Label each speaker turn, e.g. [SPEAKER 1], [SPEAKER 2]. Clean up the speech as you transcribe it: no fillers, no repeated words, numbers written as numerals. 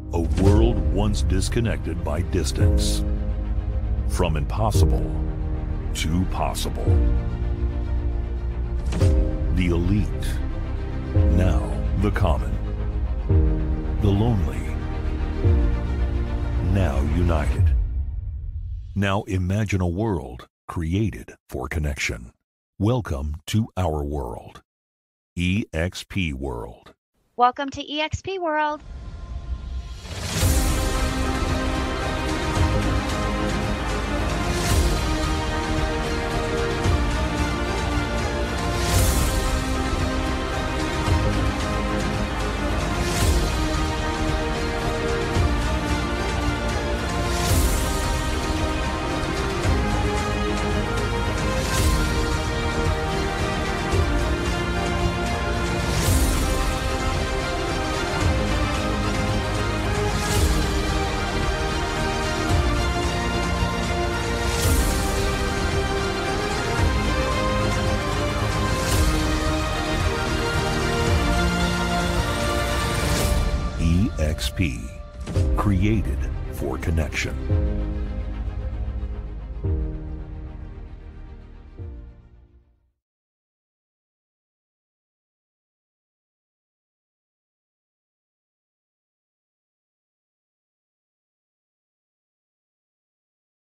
[SPEAKER 1] A world once disconnected by distance. From impossible to possible. The elite, now the common. The lonely, now united. Now imagine a world created for connection. Welcome to our world. eXp World.
[SPEAKER 2] Welcome to eXp World.
[SPEAKER 1] eXp, created for connection.